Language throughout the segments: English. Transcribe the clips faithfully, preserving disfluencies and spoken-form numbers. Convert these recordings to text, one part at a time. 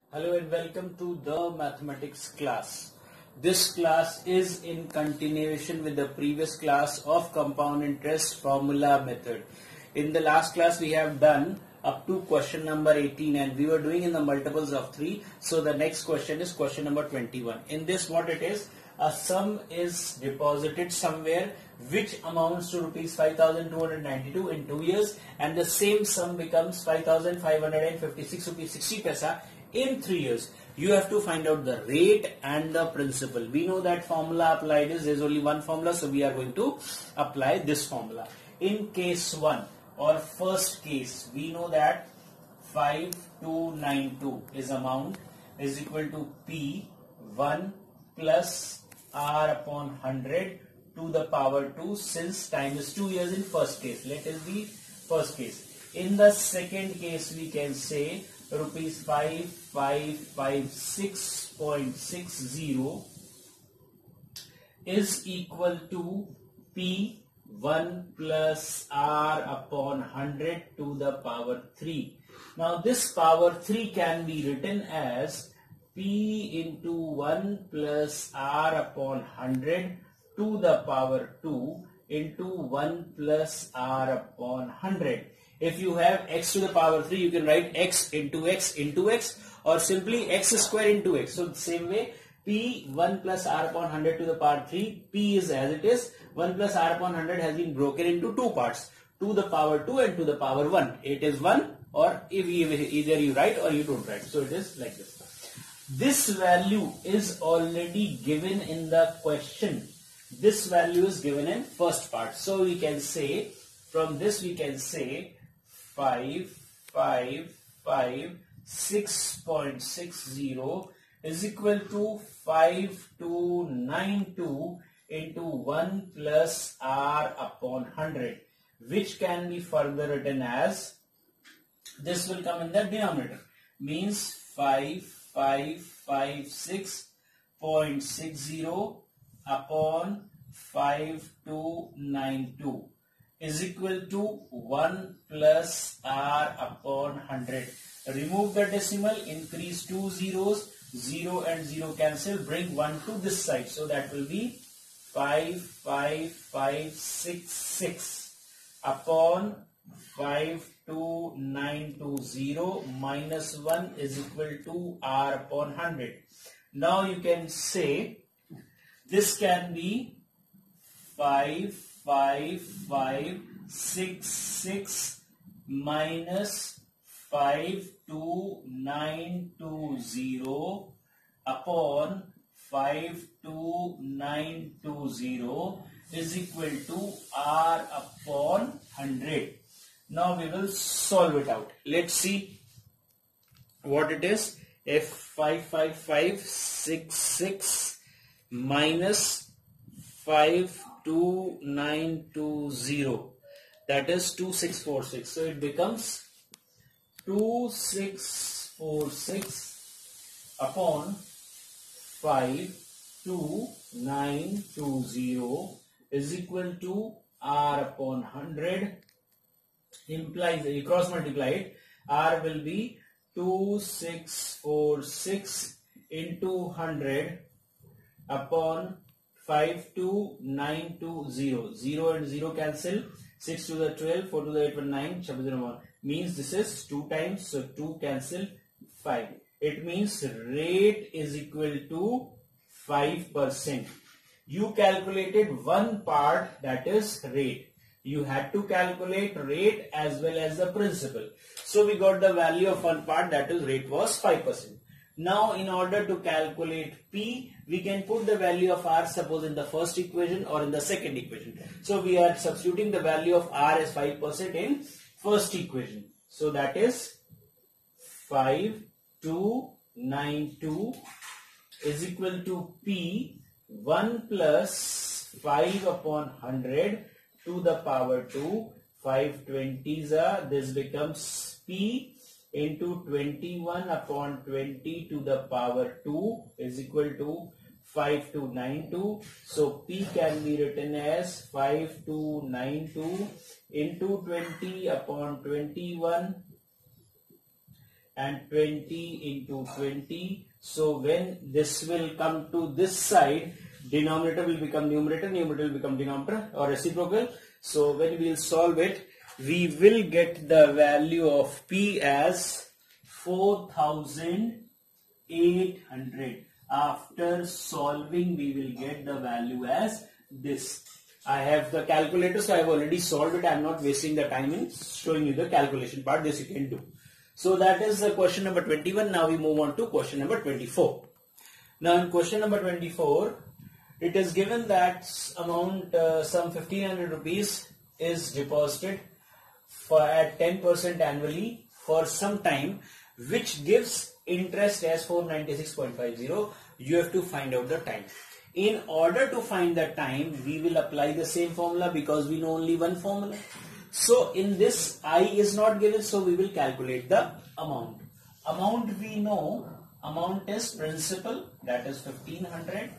Hello and welcome to the mathematics class. This class is in continuation with the previous class of compound interest formula method. In the last class we have done up to question number eighteen and we were doing in the multiples of three. So the next question is question number twenty-one. In this what it is? A sum is deposited somewhere which amounts to rupees five thousand two hundred ninety-two in two years and the same sum becomes five thousand five hundred fifty-six rupees sixty paisa in three years. You have to find out the rate and the principal. We know that formula applied is there's only one formula, so we are going to apply this formula. In case one or first case, we know that five two nine two is amount is equal to P one plus R upon one hundred to the power two, since time is two years in first case. Let us be first case. In the second case we can say rupees five five five six point six zero is equal to P one plus R upon one hundred to the power three. Now this power three can be written as P into one plus R upon one hundred to the power two into one plus R upon one hundred. If you have x to the power three, you can write x into x into x, or simply x square into x. So the same way, P one plus R upon one hundred to the power three, P is as it is, one plus R upon one hundred has been broken into two parts, to the power two and to the power one. It is one, or if you, either you write or you don't write. So it is like this. This value is already given in the question. This value is given in first part. So we can say, from this we can say, five five five six point six zero is equal to five two nine two into one plus R upon one hundred, which can be further written as, this will come in the denominator, means five five five six point six zero upon five two nine two is equal to one plus R upon one hundred. Remove the decimal, increase two zeros, zero and zero cancel, bring one to this side. So that will be five five five six six upon five two nine two zero minus one is equal to R upon one hundred. Now you can say this can be five five five six six minus five two nine two zero upon five two nine two zero is equal to R upon one hundred. Now we will solve it out. Let's see what it is. F five five five six six minus five two nine two zero, that is two six four six. So it becomes two six four six upon five two nine two zero is equal to R upon one hundred. Implies that you cross multiply it, R will be two six four six into one hundred upon five two nine two zero. zero and zero cancel. six to the twelve, four to the eight, one, nine, means this is two times. So two cancel, five. It means rate is equal to five percent. You calculated one part, that is rate. You had to calculate rate as well as the principal. So we got the value of one part, that is rate was five percent. Now in order to calculate P, we can put the value of R suppose in the first equation or in the second equation. So we are substituting the value of R as five percent in first equation. So that is five two nine two is equal to P one plus five upon one hundred to the power two. five twenties are, this becomes P into twenty-one upon twenty to the power two is equal to five two nine two. So P can be written as five two nine two into twenty upon twenty-one and twenty into twenty. So when this will come to this side, denominator will become numerator, numerator will become denominator or reciprocal. So when we will solve it, we will get the value of P as four thousand eight hundred. After solving, we will get the value as this. I have the calculator, so I have already solved it. I am not wasting the time in showing you the calculation part. This you can do. So that is the question number twenty-one. Now we move on to question number twenty-four. Now in question number twenty-four, it is given that amount uh, some fifteen hundred rupees is deposited for at ten percent annually for some time, which gives interest as four ninety-six point five zero. You have to find out the time. In order to find the time, we will apply the same formula because we know only one formula. So in this, I is not given, so we will calculate the amount. Amount we know, amount is principal, that is fifteen hundred,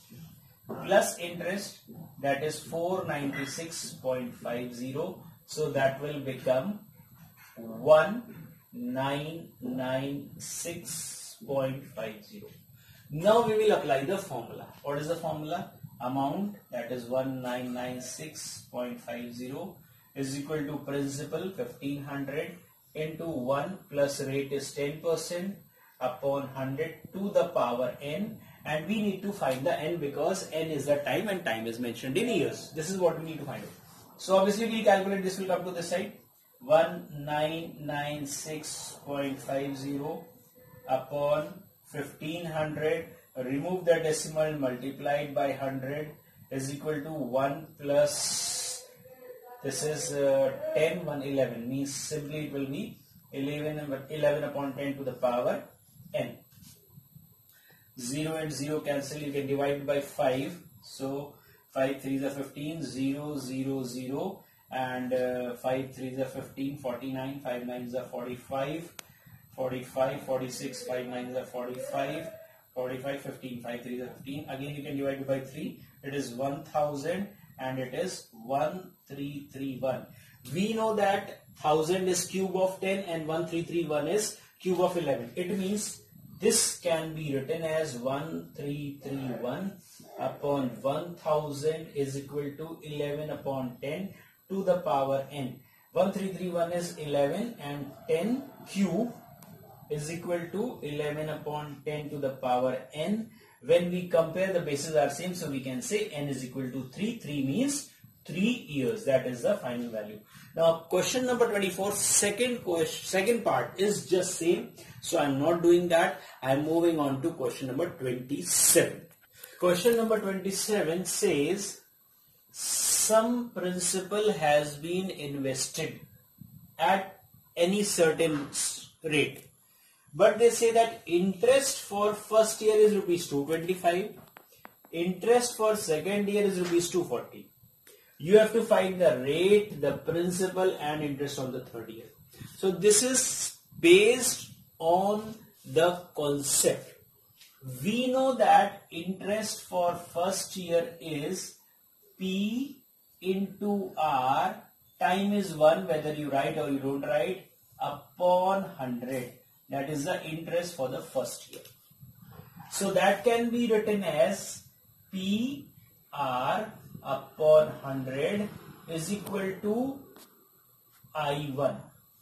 plus interest, that is four ninety-six point five zero. So that will become one nine nine six point five zero. Now we will apply the formula. What is the formula? Amount, that is one nine nine six point five zero, is equal to principal fifteen hundred into one plus rate is ten percent upon one hundred to the power n, and we need to find the n because n is the time and time is mentioned in years. This is what we need to find out. So obviously we will calculate, this will come to this side, one nine nine six point five zero upon fifteen hundred, remove the decimal, multiplied by one hundred is equal to one plus, this is uh, ten, one eleven, means simply it will be eleven, eleven upon ten to the power n. zero and zero cancel, you can divide by five. So five threes are fifteen, zero, zero, zero, and uh, five threes are fifteen, forty-nine, five nines are forty-five, forty-five, forty-six, five nines are forty-five, forty-five, fifteen, five threes are fifteen. Again you can divide it by three, it is one thousand and it is one three three one. We know that one thousand is cube of ten and one three three one is cube of eleven. It means this can be written as one three three one upon one thousand is equal to eleven upon ten to the power n. one three three one is eleven and ten cube is equal to eleven upon ten to the power n. When we compare, the bases are same, so we can say n is equal to three. three means three years. That is the final value. Now question number twenty-four, second question, second part is just same. So I am not doing that. I am moving on to question number twenty-seven. Question number twenty-seven says some principal has been invested at any certain rate. But they say that interest for first year is rupees two twenty-five, interest for second year is rupees two forty. You have to find the rate, the principal and interest on the third year. So this is based on the concept. We know that interest for first year is P into R, time is one, whether you write or you don't write, upon one hundred. That is the interest for the first year. So that can be written as P R upon one hundred is equal to I one.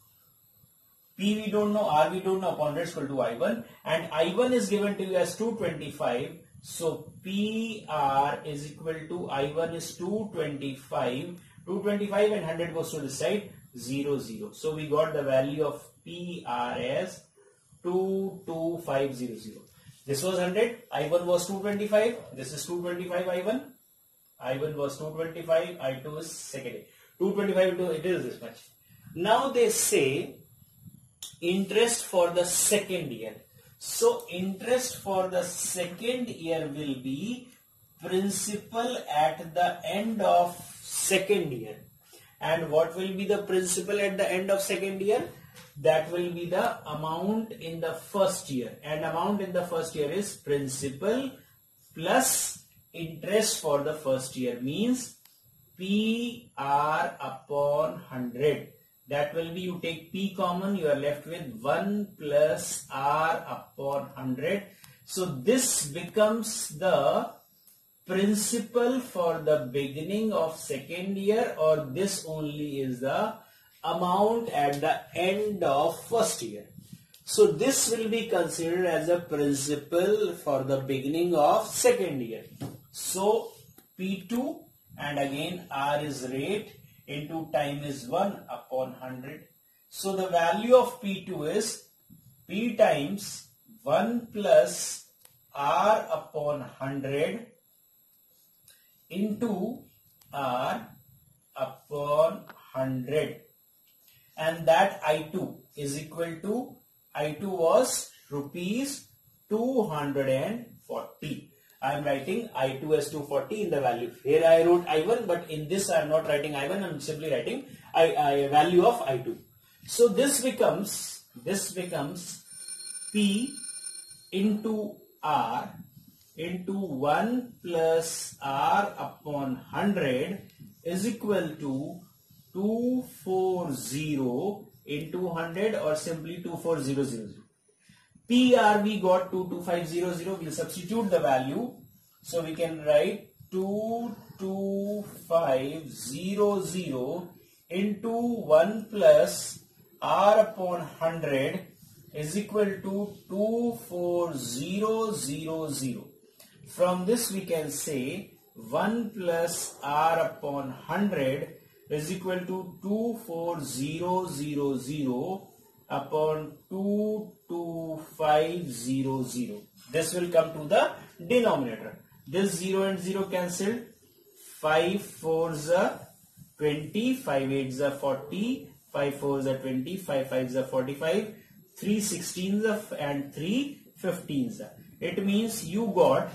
P we don't know, R we don't know, upon one hundred is equal to I one, and I one is given to you as two twenty-five. So P R is equal to I one is two twenty-five. two twenty-five and one hundred goes to this side, zero, zero. So we got the value of P R as two two five zero zero. This was one hundred, I one was two twenty-five, this is two twenty-five I one, I one was two twenty-five, I two is second. two twenty-five to it is this much. Now they say interest for the second year. So interest for the second year will be principal at the end of second year. And what will be the principal at the end of second year? That will be the amount in the first year, and amount in the first year is principal plus interest for the first year, means P R upon one hundred. that will be, you take P common, you are left with one plus R upon one hundred. So this becomes the principal for the beginning of second year, or this only is the amount at the end of first year. So this will be considered as a principal for the beginning of second year. So P two, and again R is rate, into time is one upon one hundred. So the value of P two is P times one plus R upon one hundred into R upon one hundred, and that I two is equal to, I two was rupees two hundred forty. I am writing I two as two hundred forty in the value. Here I wrote I one, but in this I am not writing I one, I am simply writing I, I value of I two. So this becomes, this becomes P into R into one plus R upon one hundred is equal to two hundred forty into one hundred, or simply two hundred forty. P R we got two hundred twenty-five hundred, we'll substitute the value. So we can write two hundred twenty-five hundred into one plus R upon one hundred is equal to two hundred forty. From this we can say one plus R upon one hundred is equal to two hundred forty upon two hundred twenty-five hundred. This will come to the denominator. This zero and zero cancelled. five fours are twenty, five eights are forty, five fours are twenty, five fives are forty-five, three sixteens and three fifteens. It means you got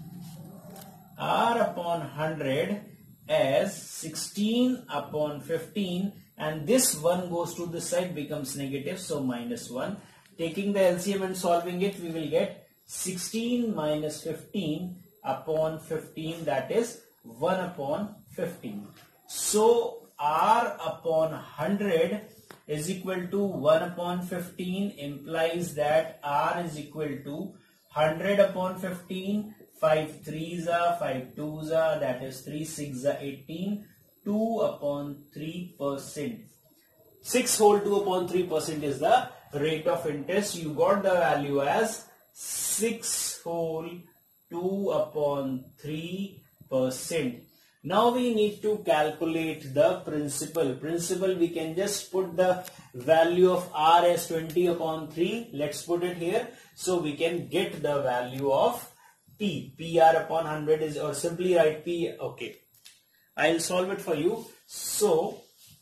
R upon one hundred as sixteen upon fifteen, and this one goes to this side, becomes negative, so minus one. Taking the L C M and solving it, we will get sixteen minus fifteen upon fifteen, that is one upon fifteen. So R upon one hundred is equal to one upon fifteen, implies that R is equal to one hundred upon fifteen. five threes are, five twos are, that is three six are eighteen, two upon three percent. six whole two upon three percent is the rate of interest. You got the value as six whole two upon three percent. Now we need to calculate the principal. Principal, we can just put the value of R as twenty upon three. Let's put it here. So we can get the value of P. P R upon one hundred is, or simply write P. Okay. I'll solve it for you. So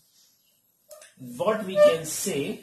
what we can say,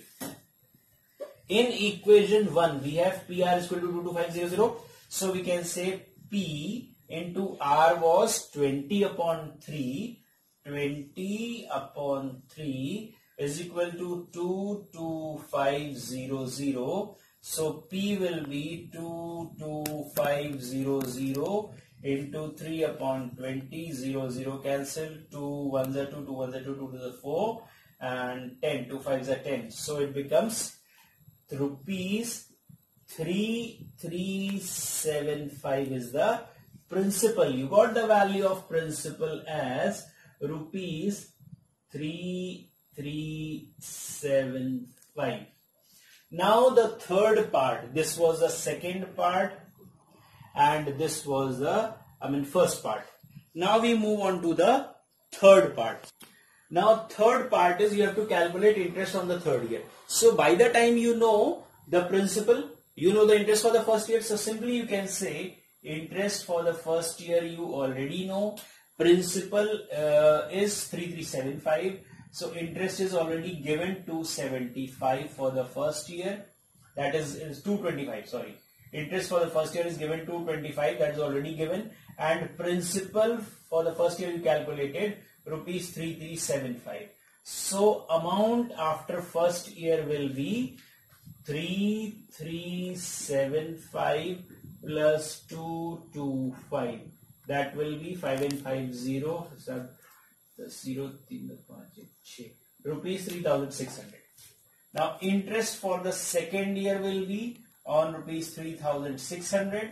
in equation one, we have P R is equal to two two five zero zero. So we can say P into R was twenty upon three. twenty upon three is equal to two two five zero zero. So P will be two two five zero zero into three upon twenty, zero zero cancel, two ones are two, two ones are two, two to the four, and ten, two fives are ten. So it becomes rupees three three seven five is the principal. You got the value of principal as rupees three three seven five. Now the third part, this was the second part and this was the, I mean first part. Now we move on to the third part. Now third part is you have to calculate interest on the third year. So by the time you know the principal, you know the interest for the first year. So simply you can say interest for the first year you already know. Principal uh, is three three seven five. So interest is already given two seventy-five for the first year. That is, is two twenty-five, sorry. Interest for the first year is given two twenty-five, that is already given. And principal for the first year you calculated rupees three three seven five. So amount after first year will be three three seven five plus two twenty-five. That will be five and five zero. zero, rupees three thousand six hundred. Now interest for the second year will be on rupees three thousand six hundred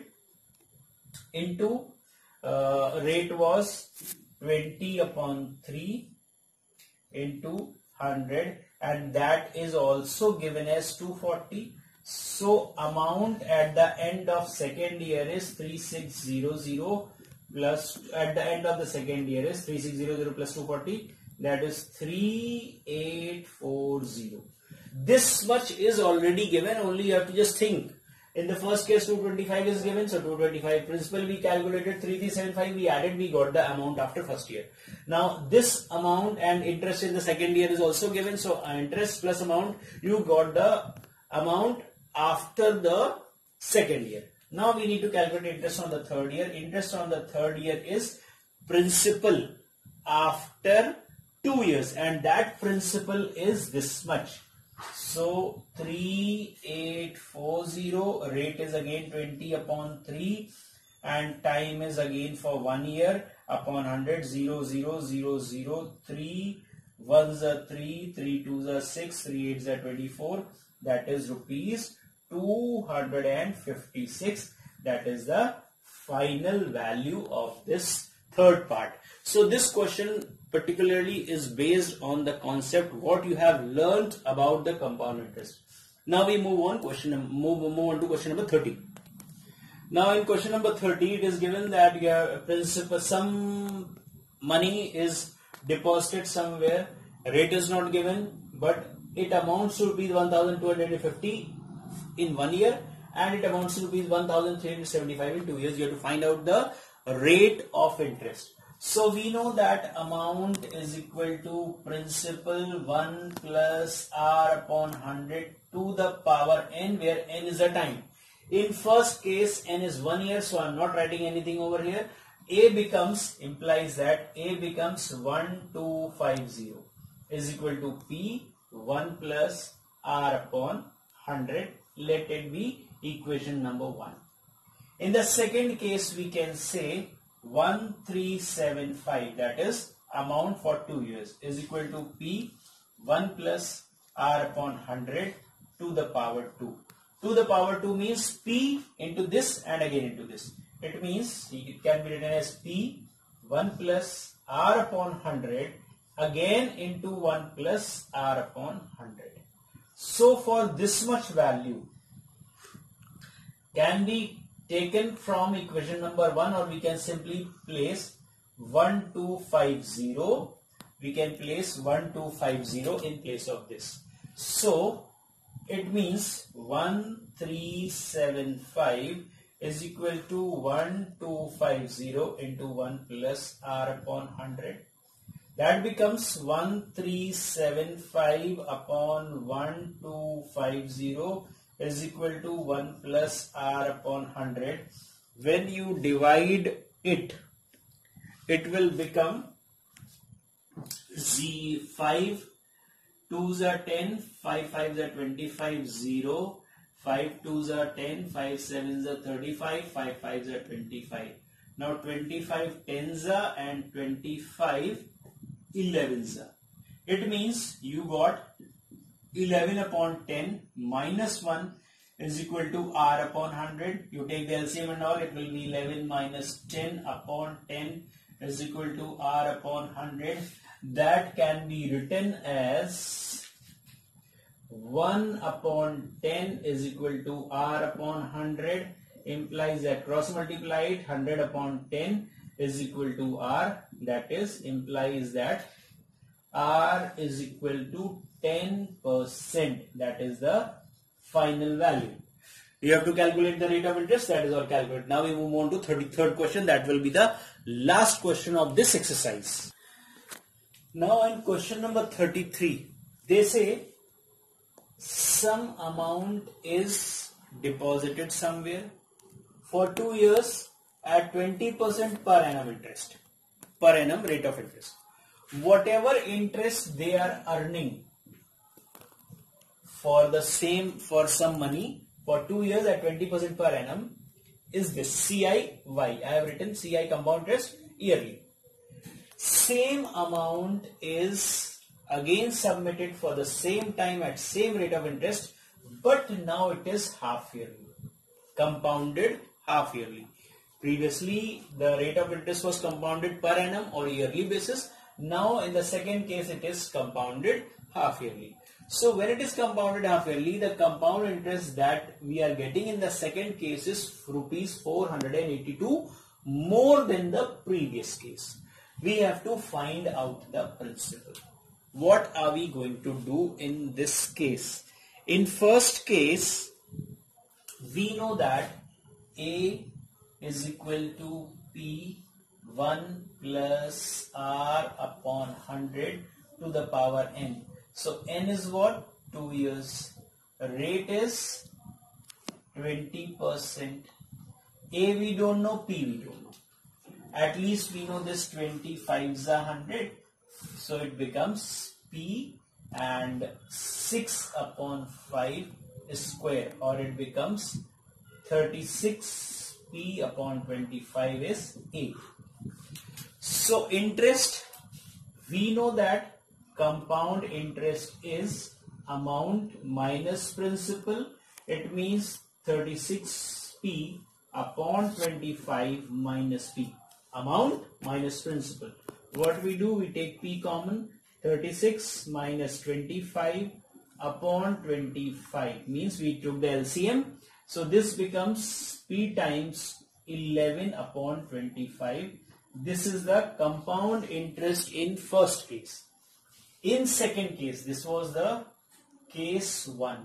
into uh, rate was twenty upon three into one hundred, and that is also given as two hundred forty. So amount at the end of second year is three thousand six hundred plus, at the end of the second year is three thousand six hundred plus two hundred forty, that is three thousand eight hundred forty. This much is already given, only you have to just think. In the first case two hundred twenty-five is given, so two hundred twenty-five principal we calculated, three thousand three hundred seventy-five we added, we got the amount after first year. Now this amount and interest in the second year is also given, so interest plus amount, you got the amount after the second year. Now we need to calculate interest on the third year. Interest on the third year is principal after two years, and that principal is this much. So three thousand eight hundred forty, rate is again twenty upon three, and time is again for one year upon one hundred, zero, zero, zero, zero, three, ones are three, three twos are six, three eights are twenty-four, that is rupees two hundred fifty-six. That is the final value of this third part. So this question particularly is based on the concept what you have learned about the compound interest. Now we move on question move, move on to question number thirty. Now in question number thirty, it is given that your principal, some money is deposited somewhere, rate is not given, but it amounts to rupees one thousand two hundred fifty in one year, and it amounts to rupees one thousand three hundred seventy-five in two years. You have to find out the rate of interest. So we know that amount is equal to principal one plus r upon one hundred to the power n, where n is the time. In first case n is one year, so I am not writing anything over here. A becomes, implies that A becomes one two five zero is equal to P one plus r upon one hundred. Let it be equation number one. In the second case we can say one three seven five, that is amount for two years, is equal to P one plus r upon one hundred to the power two. To the power two means P into this and again into this. It means it can be written as P one plus r upon one hundred again into one plus r upon one hundred. So for this much value can be taken from equation number one, or we can simply place one two five zero. We can place one two five zero in place of this. So it means one three seven five is equal to one two five zero into one plus r upon one hundred. That becomes one three seven five upon one two five zero is equal to one plus r upon one hundred. When you divide it, it will become z five twos are ten, five fives are twenty-five, zero, five twos are ten, five sevens are thirty-five, five fives are twenty-five. Now twenty-five tens are and twenty-five elevens are. It means you got eleven upon ten minus one is equal to r upon one hundred. You take the L C M and all, it will be eleven minus ten upon ten is equal to r upon one hundred. That can be written as one upon ten is equal to r upon one hundred, implies that cross multiplied one hundred upon ten is equal to r, that is implies that r is equal to ten percent, that is the final value. You have to calculate the rate of interest, that is all calculated. Now we move on to thirty-third question, that will be the last question of this exercise. Now in question number thirty-three, they say some amount is deposited somewhere for two years at twenty percent per annum interest, per annum rate of interest. Whatever interest they are earning for the same, for some money for two years at twenty percent per annum is this C I Y. I have written C I compound interest yearly. Same amount is again submitted for the same time at same rate of interest, but now it is half yearly, compounded half yearly. Previously the rate of interest was compounded per annum or yearly basis. Now in the second case it is compounded half yearly. So when it is compounded half yearly, the compound interest that we are getting in the second case is rupees four hundred eighty-two, more than the previous case. We have to find out the principal. What are we going to do in this case? In first case, we know that A is equal to P one plus R upon one hundred to the power n. So n is what? two years. Rate is twenty percent. A we don't know, P we don't know. At least we know this twenty-five is one hundred. So it becomes P and six upon five square, or it becomes thirty-six. P upon twenty-five is A. So interest, we know that compound interest is amount minus principal. It means thirty-six P upon twenty-five minus P. Amount minus principal. What we do, we take P common. thirty-six minus twenty-five upon twenty-five means we took the L C M. So this becomes P times eleven upon twenty-five. This is the compound interest in first case. In second case, this was the case one.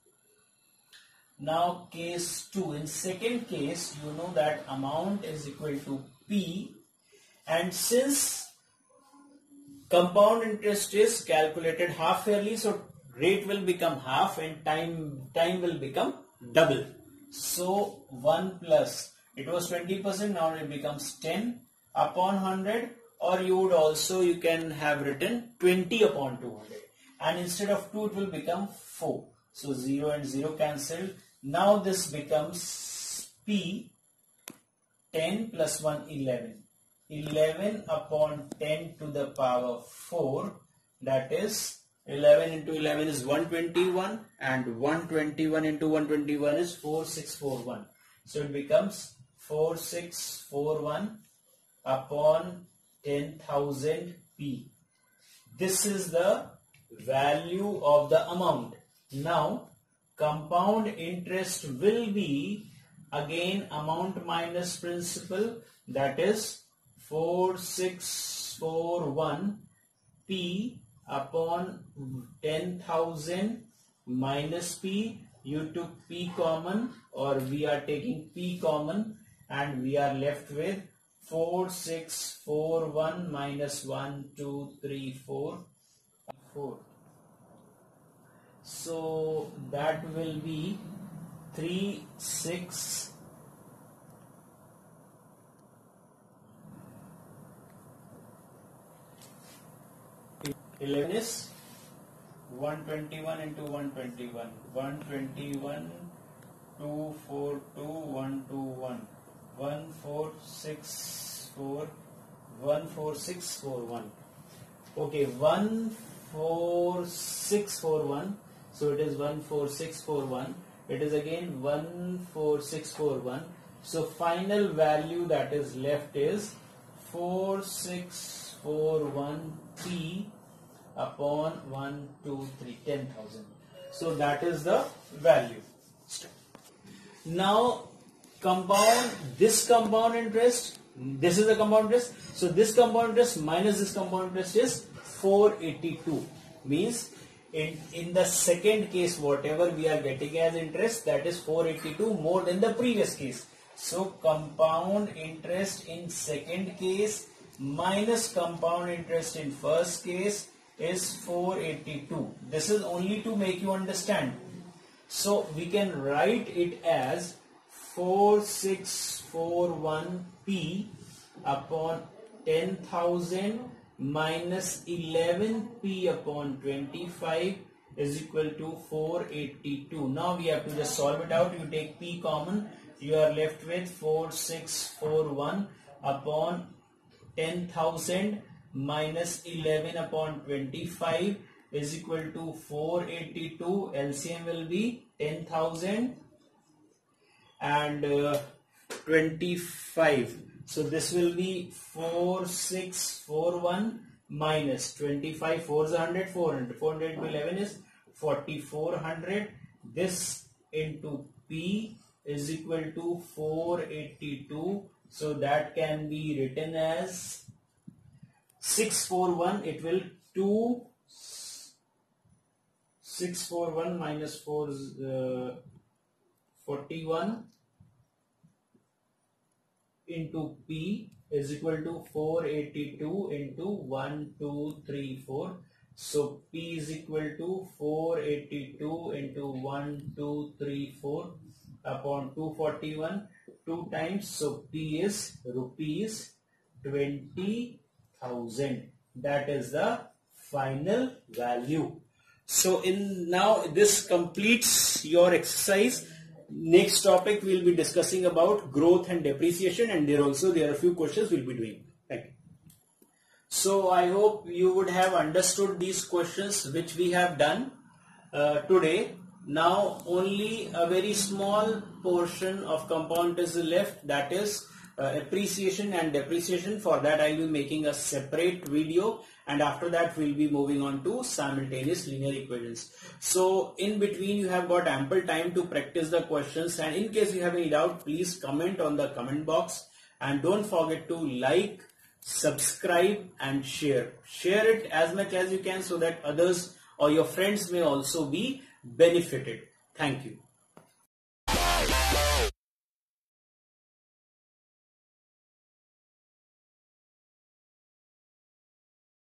Now case two. In second case, you know that amount is equal to P, and since compound interest is calculated half yearly, so rate will become half and time time will become double. So one plus, it was twenty percent, now it becomes ten upon one hundred, or you would also, you can have written twenty upon two hundred, and instead of two it will become four. So zero and zero cancelled. Now this becomes P ten plus one, eleven. eleven upon ten to the power four, that is eleven into eleven is one hundred twenty-one, and one hundred twenty-one into one hundred twenty-one is four thousand six hundred forty-one. So it becomes four thousand six hundred forty-one upon ten thousand P. This is the value of the amount. Now compound interest will be again amount minus principal, that is four thousand six hundred forty-one P upon ten thousand minus P. You took P common, or we are taking P common, and we are left with four thousand six hundred forty-one minus one, two, three, four, four. So that will be three, six, eleven is one hundred twenty-one into one hundred twenty-one, one hundred twenty-one, two, four, two, one, two, one, one, four, six, four, one, four, six, four, one. Okay, one, four, six, four, one. So it is one, four, six, four, one. It is again one, four, six, four, one. So final value that is left is four, six, four, one P upon one, two, three, ten thousand. So that is the value. Now compound, this compound interest, this is the compound interest. So this compound interest minus this compound interest is four hundred eighty-two. Means in, in the second case, whatever we are getting as interest, that is four hundred eighty-two more than the previous case. So compound interest in second case minus compound interest in first case is four hundred eighty-two. This is only to make you understand. So we can write it as four thousand six hundred forty-one P upon ten thousand minus eleven P upon twenty-five is equal to four hundred eighty-two. Now we have to just solve it out. You take P common, you are left with four thousand six hundred forty-one upon ten thousand minus eleven upon twenty-five is equal to four eighty-two. L C M will be ten thousand and uh, twenty-five. So this will be four six four one minus twenty-five. four is one hundred, four hundred. four hundred to eleven is forty-four hundred. This into P is equal to four eighty-two. So that can be written as six forty-one. It will two six forty-one minus four is uh, forty-one into P is equal to four eighty-two into one two three four. So P is equal to four eighty-two into one two three four upon two forty-one, two times. So P is rupees twenty thousand. That is the final value. So in now this completes your exercise. Next topic we will be discussing about growth and depreciation, and there also there are a few questions we will be doing. Thank you. So I hope you would have understood these questions which we have done uh, today. Now only a very small portion of compound is left, that is uh, appreciation and depreciation. For that I will be making a separate video, and after that we will be moving on to simultaneous linear equations. So in between you have got ample time to practice the questions, and in case you have any doubt, please comment on the comment box, and don't forget to like, subscribe and share. Share it as much as you can so that others or your friends may also be benefited. Thank you.